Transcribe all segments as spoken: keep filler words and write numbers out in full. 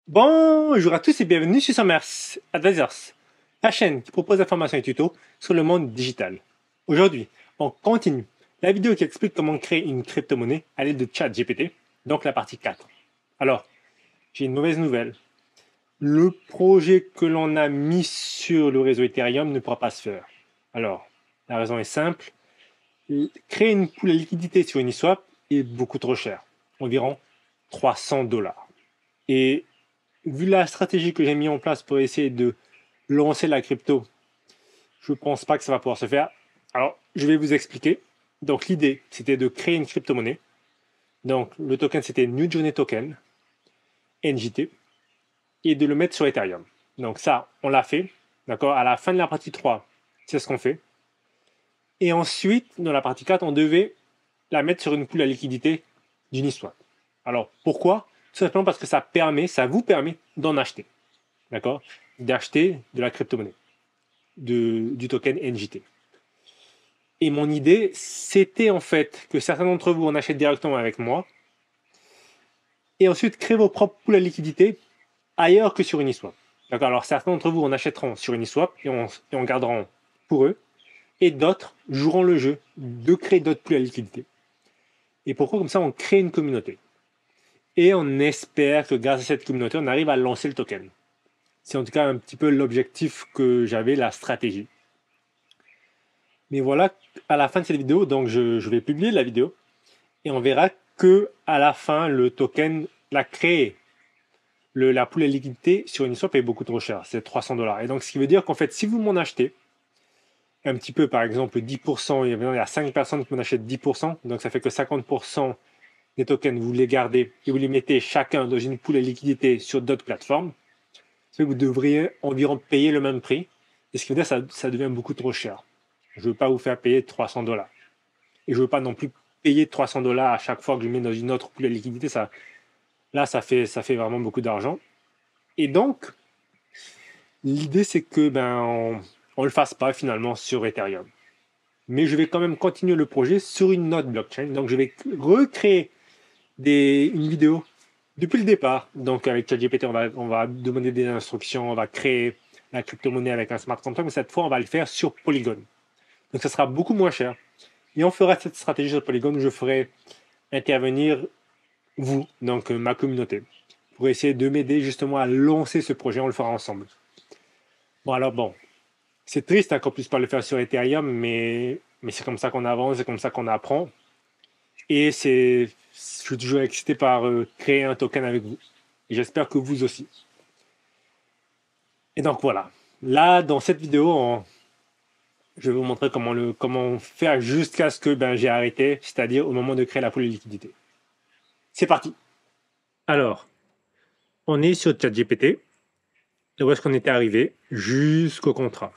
Bonjour à tous et bienvenue sur Summers Advisors, la chaîne qui propose informations et tutos sur le monde digital. Aujourd'hui, on continue la vidéo qui explique comment créer une crypto-monnaie à l'aide de ChatGPT, donc la partie quatre. Alors, j'ai une mauvaise nouvelle. Le projet que l'on a mis sur le réseau Ethereum ne pourra pas se faire. Alors, la raison est simple. Créer une pool à liquidité sur Uniswap est beaucoup trop cher, environ trois cents dollars. Et vu la stratégie que j'ai mis en place pour essayer de lancer la crypto, je ne pense pas que ça va pouvoir se faire. Alors, je vais vous expliquer. Donc, l'idée, c'était de créer une crypto-monnaie. Donc, le token, c'était New Journey Token, N J T, et de le mettre sur Ethereum. Donc, ça, on l'a fait. D'accord. À la fin de la partie trois, c'est ce qu'on fait. Et ensuite, dans la partie quatre, on devait la mettre sur une pool à liquidité d'Uniswap. Alors, pourquoi? Tout simplement parce que ça permet, ça vous permet d'en acheter. D'accord? D'acheter de la crypto-monnaie, du token N J T. Et mon idée, c'était en fait que certains d'entre vous en achètent directement avec moi et ensuite créer vos propres pools à liquidité ailleurs que sur Uniswap. D'accord? Alors, certains d'entre vous en achèteront sur Uniswap et en, et en garderont pour eux, et d'autres joueront le jeu de créer d'autres pools à liquidité. Et pourquoi? Comme ça, on crée une communauté. Et on espère que grâce à cette communauté, on arrive à lancer le token. C'est en tout cas un petit peu l'objectif que j'avais, la stratégie. Mais voilà, à la fin de cette vidéo, donc je, je vais publier la vidéo et on verra que à la fin, le token, la créé, le, la pool à liquidité sur Uniswap est beaucoup trop cher, c'est trois cents dollars. Et donc, ce qui veut dire qu'en fait, si vous m'en achetez un petit peu, par exemple dix pour cent, il y a cinq personnes qui m'en achètent dix pour cent, donc ça fait que cinquante pour cent des tokens, vous les gardez et vous les mettez chacun dans une pool à liquidité sur d'autres plateformes, c'est que vous devriez environ payer le même prix. Et ce qui veut dire que ça, ça devient beaucoup trop cher. Je ne veux pas vous faire payer trois cents dollars. Et je ne veux pas non plus payer trois cents dollars à chaque fois que je mets dans une autre pool à liquidité. Ça, là, ça fait, ça fait vraiment beaucoup d'argent. Et donc, l'idée, c'est que ben, on ne le fasse pas finalement sur Ethereum. Mais je vais quand même continuer le projet sur une autre blockchain. Donc, je vais recréer des, une vidéo depuis le départ. Donc, avec ChatGPT, on va, on va demander des instructions, on va créer la crypto-monnaie avec un smart contract, mais cette fois, on va le faire sur Polygon. Donc, ça sera beaucoup moins cher. Et on fera cette stratégie sur Polygon où je ferai intervenir vous, donc euh, ma communauté, pour essayer de m'aider justement à lancer ce projet. On le fera ensemble. Bon, alors bon, c'est triste hein, qu'on ne puisse pas le faire sur Ethereum, mais, mais c'est comme ça qu'on avance, c'est comme ça qu'on apprend. Et c'est, je suis toujours excité par euh, créer un token avec vous. Et j'espère que vous aussi. Et donc voilà. Là, dans cette vidéo, on, je vais vous montrer comment, le, comment faire jusqu'à ce que ben, j'ai arrêté, c'est-à-dire au moment de créer la pool de liquidité. C'est parti. Alors, on est sur ChatGPT. Et où est-ce qu'on était arrivé? Jusqu'au contrat.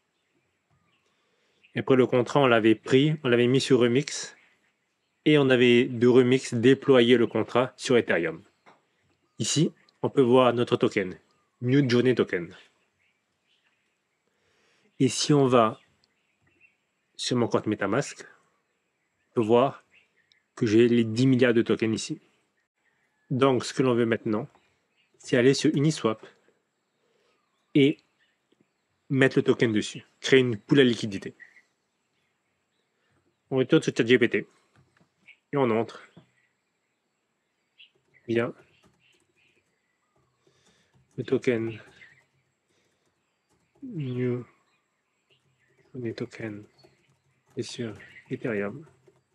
Et après le contrat, on l'avait pris, on l'avait mis sur Remix. Et on avait de Remix déployé le contrat sur Ethereum. Ici, on peut voir notre token, New Journey Token. Et si on va sur mon compte MetaMask, on peut voir que j'ai les dix milliards de tokens ici. Donc, ce que l'on veut maintenant, c'est aller sur Uniswap et mettre le token dessus, créer une pool à liquidité. On retourne sur ChatGPT et on entre. Bien. Le token New Journey Token est sur Ethereum.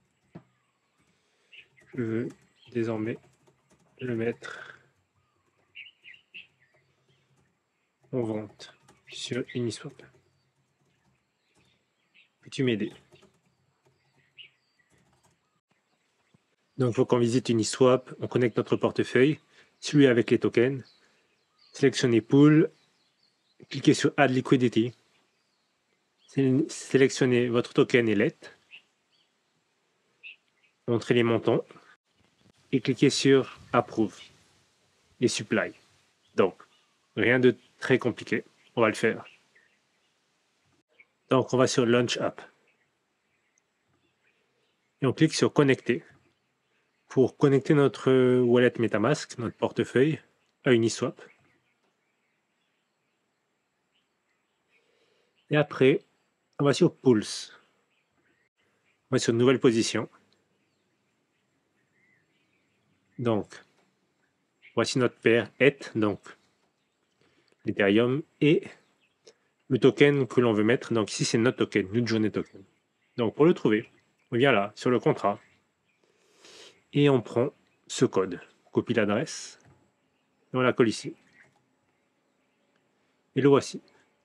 Je veux désormais le mettre en vente sur Uniswap. Peux-tu m'aider? Donc, il faut qu'on visite Uniswap, on connecte notre portefeuille, celui avec les tokens, sélectionnez Pool, cliquez sur Add Liquidity, sélectionnez votre token et lettre, montrez les montants et cliquez sur Approve et Supply. Donc, rien de très compliqué, on va le faire. Donc, on va sur Launch App et on clique sur Connecter pour connecter notre wallet MetaMask, notre portefeuille, à Uniswap. Et après, on va sur Pulse. On va sur Nouvelle position. Donc, voici notre paire E T H, donc l'Ethereum, et le token que l'on veut mettre. Donc ici, c'est notre token, notre journée token. Donc pour le trouver, on vient là, sur le contrat, et on prend ce code, on copie l'adresse, et on la colle ici. Et le voici.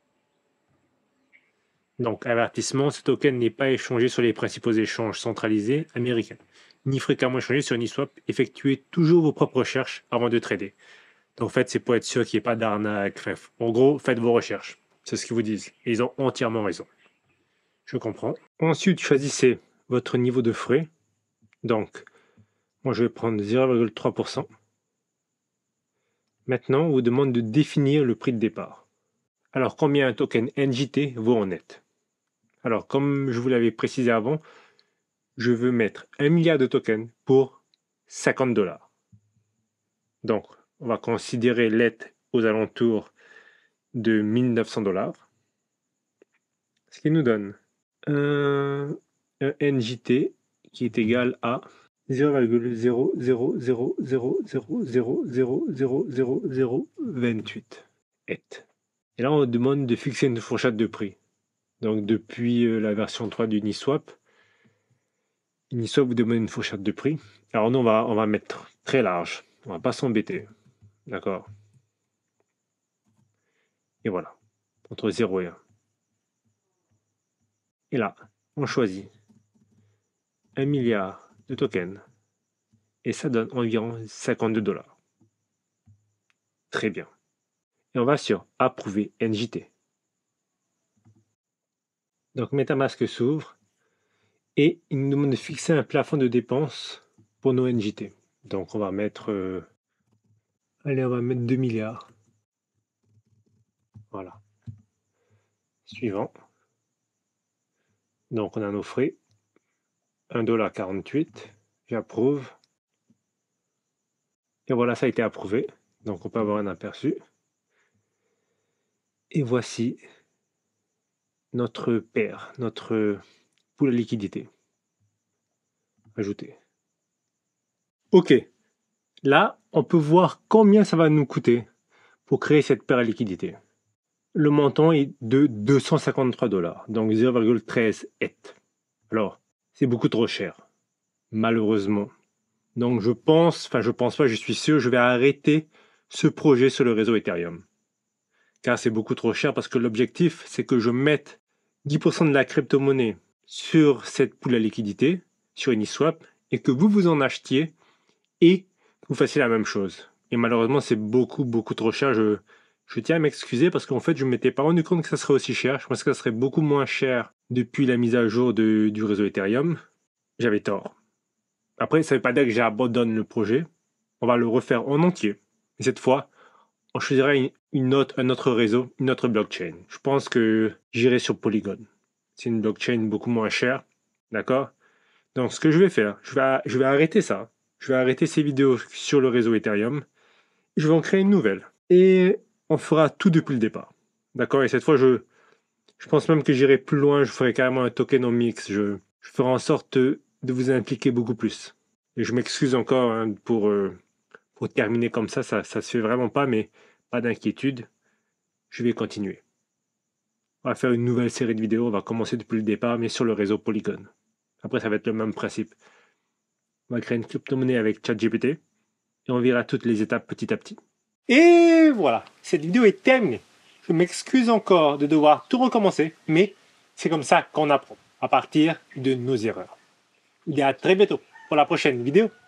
Donc, avertissement, ce token n'est pas échangé sur les principaux échanges centralisés américains, ni fréquemment échangé sur Uniswap. Effectuez toujours vos propres recherches avant de trader. Donc, en fait, c'est pour être sûr qu'il n'y ait pas d'arnaque. Enfin, en gros, faites vos recherches. C'est ce qu'ils vous disent. Et ils ont entièrement raison. Je comprends. Ensuite, choisissez votre niveau de frais. Donc, moi, je vais prendre zéro virgule trois pour cent. Maintenant, on vous demande de définir le prix de départ. Alors, combien un token N J T vaut en net? Alors, comme je vous l'avais précisé avant, je veux mettre un milliard de tokens pour cinquante dollars. Donc, on va considérer l'E T H aux alentours de mille neuf cents dollars. Ce qui nous donne un, un N J T qui est égal à zéro virgule zéro zéro zéro zéro zéro zéro zéro zéro zéro zéro vingt-huit E T H. Et là, on demande de fixer une fourchette de prix. Donc, depuis la version trois d'Uniswap, Uniswap vous demande une fourchette de prix. Alors, nous, on va, on va mettre très large. On ne va pas s'embêter. D'accord? Et voilà. Entre zéro et un. Et là, on choisit un milliard de tokens. Et ça donne environ cinquante-deux dollars. Très bien. Et on va sur Approuver N J T. Donc, MetaMask s'ouvre. Et il nous demande de fixer un plafond de dépenses pour nos N J T. Donc, on va mettre... Euh, allez, on va mettre deux milliards. Voilà. Suivant. Donc, on a nos frais. un dollar quarante-huit. J'approuve. Et voilà, ça a été approuvé. Donc, on peut avoir un aperçu. Et voici notre paire, notre pool à liquidité. Ajouter. OK. Là, on peut voir combien ça va nous coûter pour créer cette paire à liquidité. Le montant est de deux cent cinquante-trois dollars, donc zéro virgule treize E T H. Alors, c'est beaucoup trop cher, malheureusement. Donc, je pense, enfin, je pense pas, je suis sûr, je vais arrêter ce projet sur le réseau Ethereum. Car c'est beaucoup trop cher parce que l'objectif, c'est que je mette dix pour cent de la crypto-monnaie sur cette pool à liquidité, sur Uniswap, et que vous vous en achetiez et que vous fassiez la même chose. Et malheureusement, c'est beaucoup, beaucoup trop cher. Je, je tiens à m'excuser parce qu'en fait, je ne m'étais pas rendu compte que ça serait aussi cher. Je pensais que ça serait beaucoup moins cher depuis la mise à jour de, du réseau Ethereum. J'avais tort. Après, ça ne veut pas dire que j'abandonne le projet. On va le refaire en entier. Et cette fois, on choisira une, une autre, un autre réseau, une autre blockchain. Je pense que j'irai sur Polygon. C'est une blockchain beaucoup moins chère. D'accord? Donc, ce que je vais faire, je vais, je vais arrêter ça. Je vais arrêter ces vidéos sur le réseau Ethereum. Je vais en créer une nouvelle. Et on fera tout depuis le départ. D'accord? Et cette fois, je, je pense même que j'irai plus loin. Je ferai carrément un token en mix. Je, je ferai en sorte de vous impliquer beaucoup plus. Et je m'excuse encore hein, pour, euh, pour terminer comme ça. Ça ne se fait vraiment pas, mais pas d'inquiétude. Je vais continuer. On va faire une nouvelle série de vidéos. On va commencer depuis le départ, mais sur le réseau Polygon. Après, ça va être le même principe. On va créer une crypto-monnaie avec ChatGPT et on verra toutes les étapes petit à petit. Et voilà, cette vidéo est terminée. Je m'excuse encore de devoir tout recommencer, mais c'est comme ça qu'on apprend, à partir de nos erreurs. Et à très bientôt pour la prochaine vidéo.